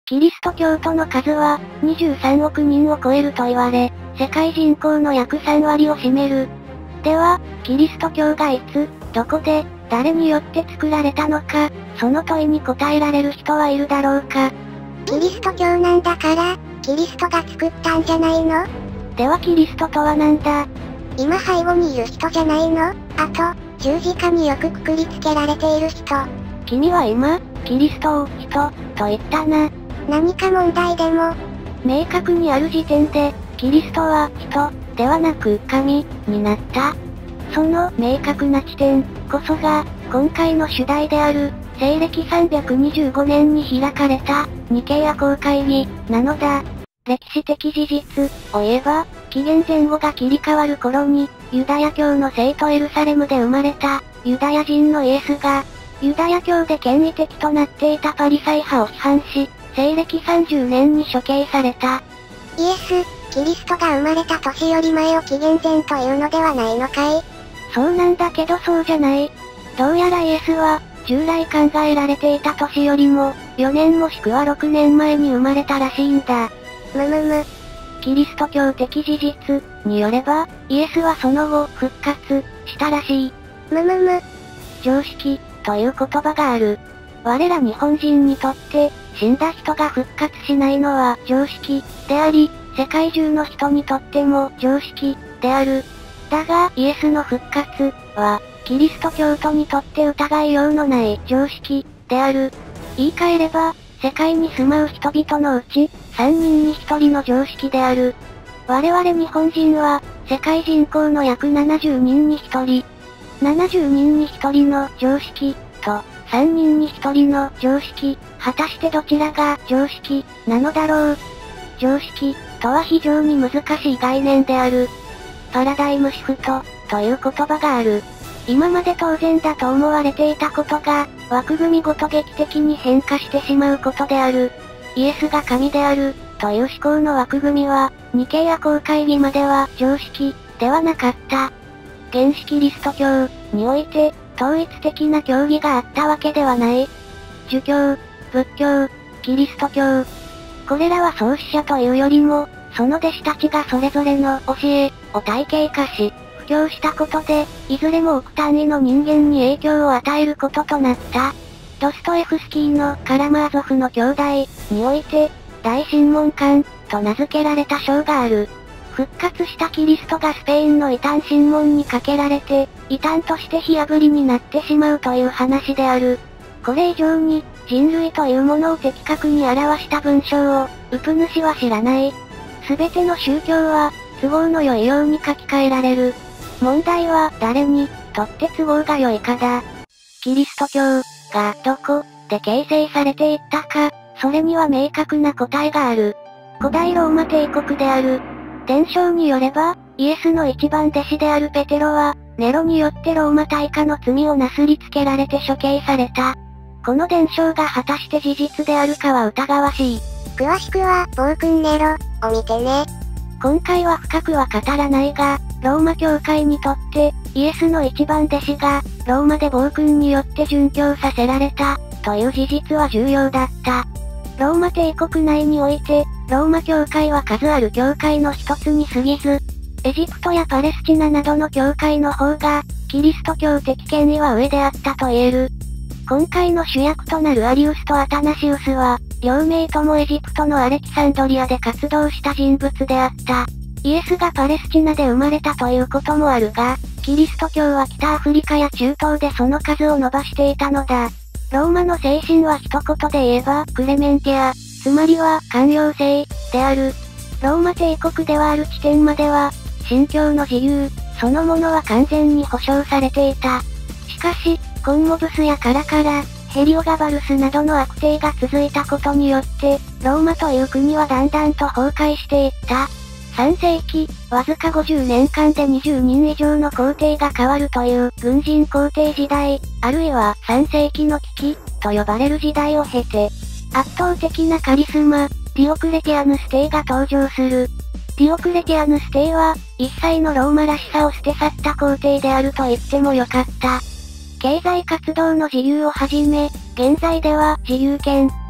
キリスト教徒の数は、23億人を超えると言われ、世界人口の約3割を占める。では、キリスト教がいつ、どこで、誰によって作られたのか、その問いに答えられる人はいるだろうか。 キリスト教なんだから、キリストが作ったんじゃないの？ ではキリストとはなんだ？ 今背後にいる人じゃないの？あと、十字架によくくくりつけられている人。 君は今、キリストを人、と言ったな。 何か問題でも？ 明確にある時点で、キリストは人、ではなく神、になった。その明確な地点、こそが、今回の主題である、西暦325年に開かれた、ニケア公会議、なのだ。歴史的事実、を言えば、紀元前後が切り替わる頃に、ユダヤ教の聖都エルサレムで生まれた、ユダヤ人のイエスが、ユダヤ教で権威的となっていたパリサイ派を批判し、西暦30年に処刑された。 イエス、キリストが生まれた年より前を紀元前というのではないのかい？ そうなんだけどそうじゃない。どうやらイエスは、従来考えられていた年よりも、4年もしくは6年前に生まれたらしいんだ。キリスト教的事実、によれば、イエスはその後、復活、したらしい。常識、という言葉がある。我ら日本人にとって、死んだ人が復活しないのは常識、であり、世界中の人にとっても常識、である。だが、イエスの復活、は、キリスト教徒にとって疑いようのない常識、である。言い換えれば、世界に住まう人々のうち、3人に1人の常識である。我々日本人は、世界人口の約70人に1人。70人に1人の常識、と、3人に1人の常識、果たしてどちらが常識、なのだろう。常識、とは非常に難しい概念である。パラダイムシフト、という言葉がある。今まで当然だと思われていたことが、枠組みごと劇的に変化してしまうことである。イエスが神である、という思考の枠組みは、ニケア公会議までは常識、ではなかった。原始キリスト教、において、統一的な教義があったわけではない。儒教、仏教、キリスト教。これらは創始者というよりも、その弟子たちがそれぞれの教え、を体系化し、布教したことで、いずれも億単位の人間に影響を与えることとなった。ドストエフスキーのカラマーゾフの兄弟、において、大審問官、と名付けられた章がある。復活したキリストがスペインの異端審問にかけられて、異端として火炙りになってしまうという話である。これ以上に、人類というものを的確に表した文章を、ウプ主は知らない。すべての宗教は、都合の良いように書き換えられる。問題は誰にとって都合が良いかだ。キリスト教がどこで形成されていったか、それには明確な答えがある。古代ローマ帝国である。伝承によれば、イエスの一番弟子であるペテロは、ネロによってローマ大火の罪をなすりつけられて処刑された。この伝承が果たして事実であるかは疑わしい。 詳しくは、暴君ネロ、を見てね。 今回は深くは語らないが、ローマ教会にとって、イエスの一番弟子が、ローマで暴君によって殉教させられた、という事実は重要だった。ローマ帝国内において、ローマ教会は数ある教会の一つに過ぎず、エジプトやパレスチナなどの教会の方が、キリスト教的権威は上であったと言える。今回の主役となるアリウスとアタナシウスは、両名ともエジプトのアレキサンドリアで活動した人物であった。イエスがパレスチナで生まれたということもあるが、キリスト教は北アフリカや中東でその数を伸ばしていたのだ。ローマの精神は一言で言えば、クレメンティア、つまりは、寛容性、である。ローマ帝国ではある地点までは、信教の自由、そのものは完全に保障されていた。しかし、コンモブスやカラカラ、ヘリオガバルスなどの悪帝が続いたことによって、ローマという国はだんだんと崩壊していった。3世紀、わずか50年間で20人以上の皇帝が変わるという軍人皇帝時代、あるいは3世紀の危機、と呼ばれる時代を経て、圧倒的なカリスマ、ディオクレティアヌス帝が登場する。ディオクレティアヌス帝は、一切のローマらしさを捨て去った皇帝であると言ってもよかった。経済活動の自由をはじめ、現在では自由権、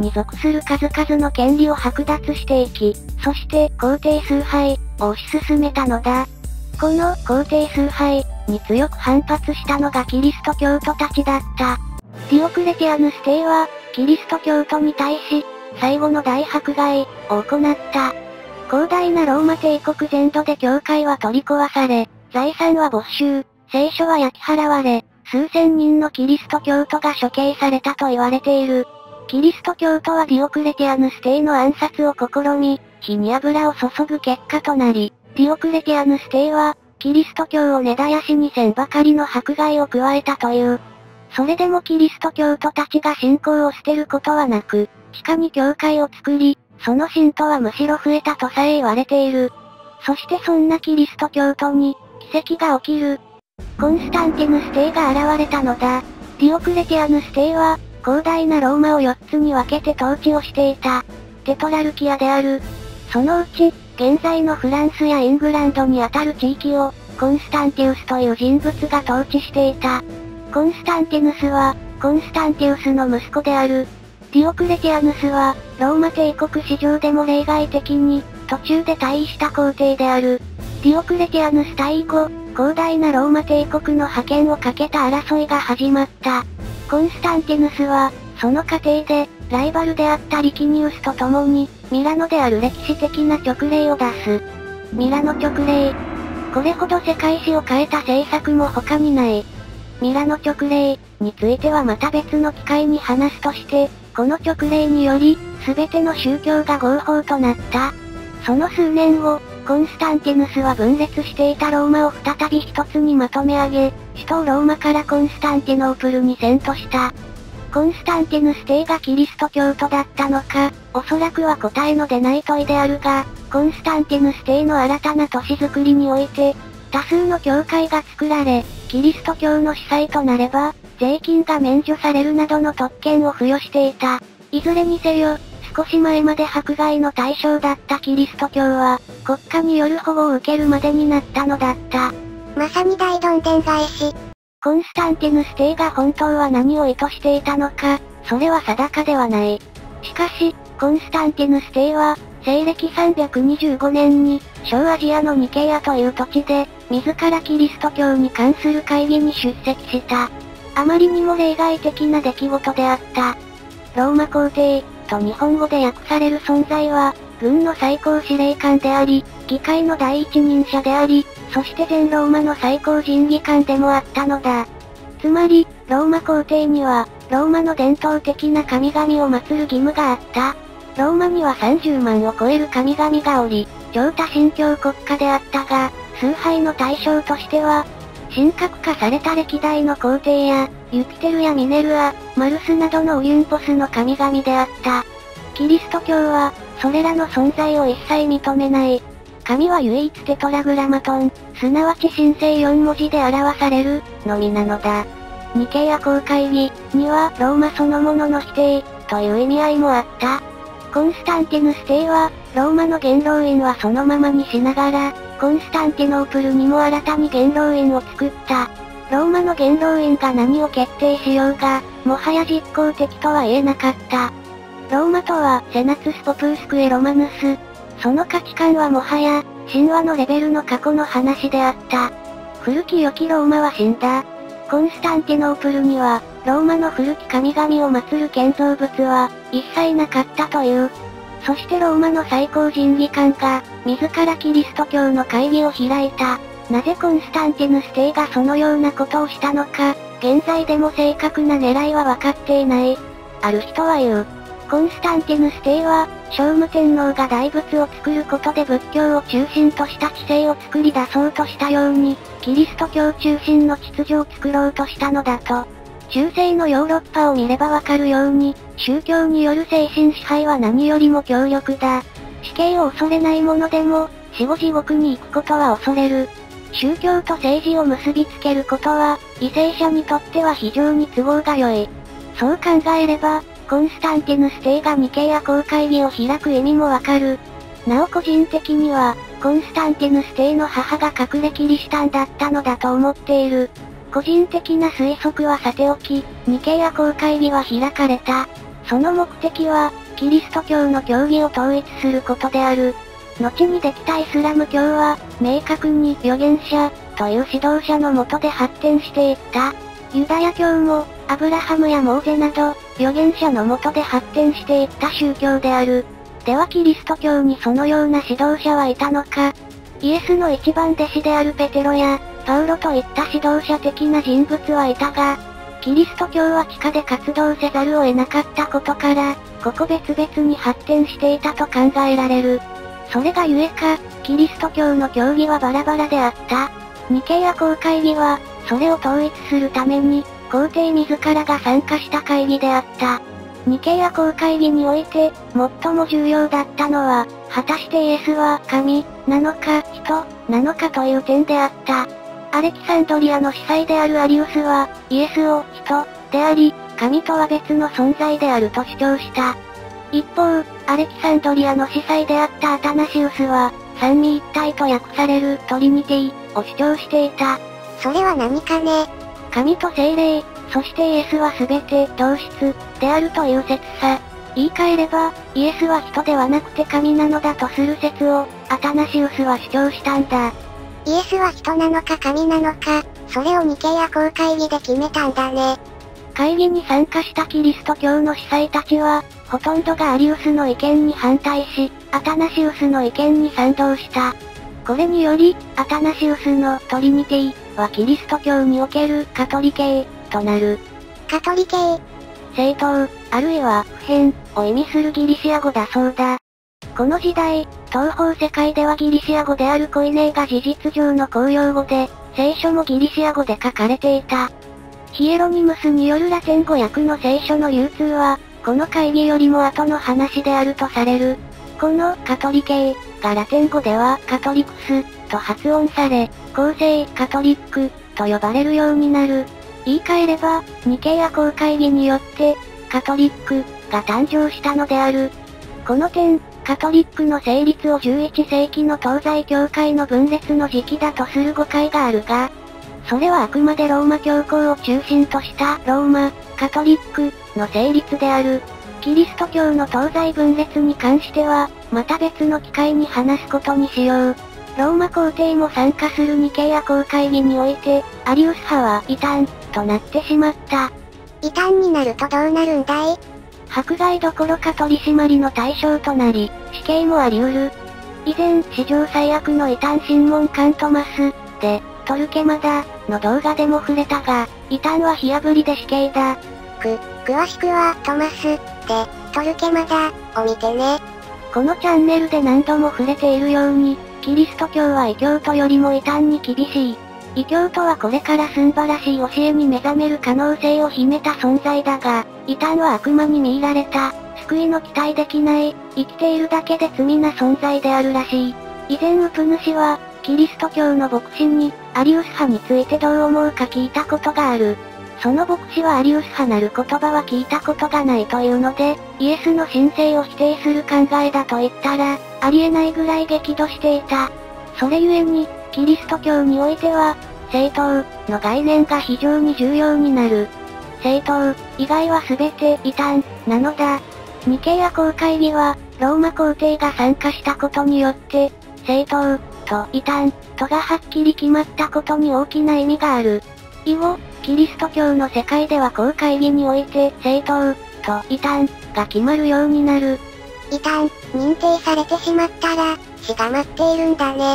に属する数々の権利を剥奪していき、そして皇帝崇拝を推し進めたのだ。この皇帝崇拝に強く反発したのがキリスト教徒たちだった。ディオクレティアヌス帝は、キリスト教徒に対し、最後の大迫害を行った。広大なローマ帝国全土で教会は取り壊され、財産は没収、聖書は焼き払われ、数千人のキリスト教徒が処刑されたと言われている。キリスト教徒はディオクレティアヌス帝の暗殺を試み、火に油を注ぐ結果となり、ディオクレティアヌス帝は、キリスト教を根絶やしにせんばかりの迫害を加えたという。それでもキリスト教徒たちが信仰を捨てることはなく、地下に教会を作り、その信徒はむしろ増えたとさえ言われている。そしてそんなキリスト教徒に、奇跡が起きる。コンスタンティヌス帝が現れたのだ。ディオクレティアヌス帝は、広大なローマを4つに分けて統治をしていた。テトラルキアである。そのうち、現在のフランスやイングランドにあたる地域を、コンスタンティウスという人物が統治していた。コンスタンティヌスは、コンスタンティウスの息子である。ディオクレティアヌスは、ローマ帝国史上でも例外的に、途中で退位した皇帝である。ディオクレティアヌス退位後、広大なローマ帝国の覇権をかけた争いが始まった。コンスタンティヌスは、その過程で、ライバルであったリキニウスと共に、ミラノである歴史的な勅令を出す。ミラノ勅令。これほど世界史を変えた政策も他にない。ミラノ勅令についてはまた別の機会に話すとして、この勅令により、すべての宗教が合法となった。その数年後、コンスタンティヌスは分裂していたローマを再び一つにまとめ上げ、首都ローマからコンスタンティノープルに遷都した。コンスタンティヌス帝がキリスト教徒だったのか、おそらくは答えの出ない問いであるが、コンスタンティヌス帝の新たな都市づくりにおいて、多数の教会が作られ、キリスト教の司祭となれば、税金が免除されるなどの特権を付与していた。いずれにせよ、少し前まで迫害の対象だったキリスト教は、国家による保護を受けるまでになったのだった。 まさに大どんでん返し。 コンスタンティヌス帝が本当は何を意図していたのか、それは定かではない。しかし、コンスタンティヌス帝は、西暦325年に、小アジアのニケアという土地で、自らキリスト教に関する会議に出席した。あまりにも例外的な出来事であった。ローマ皇帝、と日本語で訳される存在は、軍の最高司令官であり、議会の第一人者であり、そして全ローマの最高人議官でもあったのだ。つまり、ローマ皇帝には、ローマの伝統的な神々を祀る義務があった。ローマには30万を超える神々がおり、超多神教国家であったが、崇拝の対象としては、神格化された歴代の皇帝や、ユピテルやミネルア、マルスなどのオリュンポスの神々であった。キリスト教は、それらの存在を一切認めない。神は唯一テトラグラマトン、すなわち神聖4文字で表される、のみなのだ。ニケア公会議にはローマそのものの否定、という意味合いもあった。コンスタンティヌス帝は、ローマの元老院はそのままにしながら、コンスタンティノープルにも新たに元老院を作った。ローマの元老院が何を決定しようが、もはや実効的とは言えなかった。ローマとは、セナツスポプースクエロマヌス。その価値観はもはや、神話のレベルの過去の話であった。古き良きローマは死んだ。コンスタンティノープルには、ローマの古き神々を祀る建造物は、一切なかったという。そしてローマの最高人議官が、自らキリスト教の会議を開いた。なぜコンスタンティヌス帝がそのようなことをしたのか、現在でも正確な狙いは分かっていない。ある人は言う。コンスタンティヌス帝は、聖武天皇が大仏を作ることで仏教を中心とした知性を作り出そうとしたように、キリスト教中心の秩序を作ろうとしたのだと。中世のヨーロッパを見ればわかるように、宗教による精神支配は何よりも強力だ。死刑を恐れない者でも、死後地獄に行くことは恐れる。宗教と政治を結びつけることは、為政者にとっては非常に都合が良い。そう考えれば、コンスタンティヌス帝がニケア公会議を開く意味もわかる。なお個人的には、コンスタンティヌス帝の母が隠れキリシタンだったのだと思っている。個人的な推測はさておき、ニケア公会議は開かれた。 その目的は、キリスト教の教義を統一することである。後にできたイスラム教は、明確に預言者、という指導者の下で発展していった。ユダヤ教も、アブラハムやモーゼなど、預言者の下で発展していった宗教である。ではキリスト教にそのような指導者はいたのか。イエスの一番弟子であるペテロや、パウロといった指導者的な人物はいたが、キリスト教は地下で活動せざるを得なかったことから、個々別々に発展していたと考えられる。それがゆえか、キリスト教の教義はバラバラであった。ニケア公会議は、それを統一するために、皇帝自らが参加した会議であった。ニケア公会議において、最も重要だったのは、果たしてイエスは神、なのか、人、なのかという点であった。アレキサンドリアの司祭であるアリウスは、イエスを人、であり、神とは別の存在であると主張した。一方、アレキサンドリアの司祭であったアタナシウスは、三位一体と訳されるトリニティを主張していた。 それは何かね。 神と精霊、そしてイエスは全て同質であるという説さ。言い換えれば、イエスは人ではなくて神なのだとする説を、アタナシウスは主張したんだ。 イエスは人なのか神なのか、それをニケア公会議で決めたんだね。 会議に参加したキリスト教の司祭たちは、ほとんどがアリウスの意見に反対し、アタナシウスの意見に賛同した。これにより、アタナシウスのトリニティはキリスト教におけるカトリ系となる。 カトリ系。 正統、あるいは普遍を意味するギリシア語だそうだ。この時代、東方世界ではギリシア語であるコイネーが事実上の公用語で、聖書もギリシア語で書かれていた。ヒエロニムスによるラテン語訳の聖書の流通は、この会議よりも後の話であるとされる。このカトリ系がラテン語ではカトリクスと発音され、後世カトリックと呼ばれるようになる。言い換えれば、ニケア公会議によって、カトリックが誕生したのである。この点、カトリックの成立を11世紀の東西教会の分裂の時期だとする誤解があるが、それはあくまでローマ教皇を中心としたローマ、カトリックの成立である。キリスト教の東西分裂に関しては、また別の機会に話すことにしよう。ローマ皇帝も参加するニケア公会議において、アリウス派は異端となってしまった。 異端になるとどうなるんだい？ 迫害どころか取り締まりの対象となり、死刑もあり得る。以前、史上最悪の異端審問官トマス、で、トルケマだ、の動画でも触れたが、異端は火炙りで死刑だ。 詳しくは、トマス、で、トルケマだ、を見てね。 このチャンネルで何度も触れているように、キリスト教は異教徒よりも異端に厳しい。異教徒はこれから素晴らしい教えに目覚める可能性を秘めた存在だが、異端は悪魔に見入られた、救いの期待できない、生きているだけで罪な存在であるらしい。以前ウプ主は、キリスト教の牧師に、アリウス派についてどう思うか聞いたことがある。その牧師はアリウス派なる言葉は聞いたことがないというので、イエスの神聖を否定する考えだと言ったら、ありえないぐらい激怒していた。それゆえに、キリスト教においては、正統の概念が非常に重要になる。正統以外は全て異端なのだ。ニケア公会議は、ローマ皇帝が参加したことによって、正統と異端とがはっきり決まったことに大きな意味がある。以後、キリスト教の世界では公会議において正統と異端が決まるようになる。 異端、認定されてしまったら、死が待っているんだね。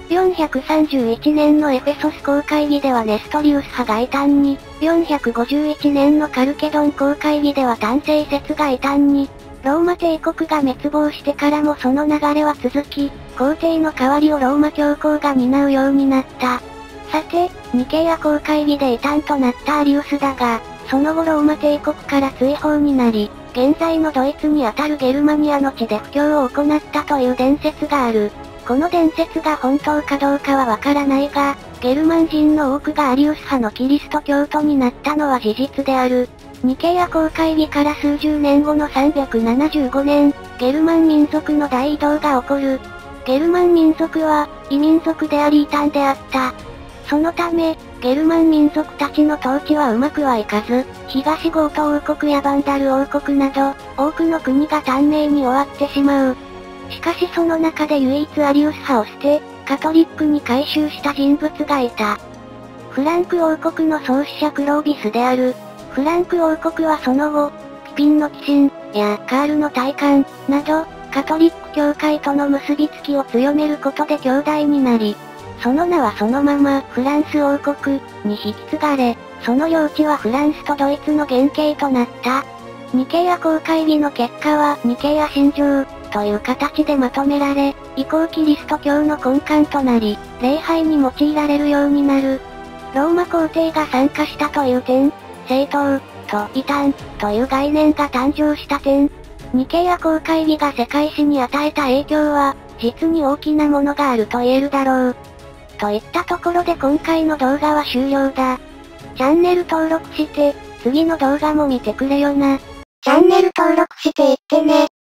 431年のエフェソス公会議ではネストリウス派が異端に、451年のカルケドン公会議では単性説が異端に、ローマ帝国が滅亡してからもその流れは続き、皇帝の代わりをローマ教皇が担うようになった。さて、ニケア公会議で異端となったアリウスだが、その後ローマ帝国から追放になり、現在のドイツにあたるゲルマニアの地で布教を行ったという伝説がある。この伝説が本当かどうかはわからないが、ゲルマン人の多くがアリウス派のキリスト教徒になったのは事実である。ニケア公会議から数十年後の375年、ゲルマン民族の大移動が起こる。ゲルマン民族は、異民族であり異端であった。そのため、 ゲルマン民族たちの統治はうまくはいかず、東ゴート王国やバンダル王国など、多くの国が短命に終わってしまう。しかしその中で唯一アリウス派を捨て、カトリックに改宗した人物がいた。フランク王国の創始者クロービスである。フランク王国はその後、ピピンの寄進、やカールの戴冠、など、カトリック教会との結びつきを強めることで兄弟になり、その名はそのままフランス王国に引き継がれ、その領地はフランスとドイツの原型となった。ニケア公会議の結果はニケア信条という形でまとめられ、以降キリスト教の根幹となり、礼拝に用いられるようになる。ローマ皇帝が参加したという点、正統と異端という概念が誕生した点、ニケア公会議が世界史に与えた影響は、実に大きなものがあると言えるだろう。といったところで今回の動画は終了だ。チャンネル登録して、次の動画も見てくれよな。 チャンネル登録していってね。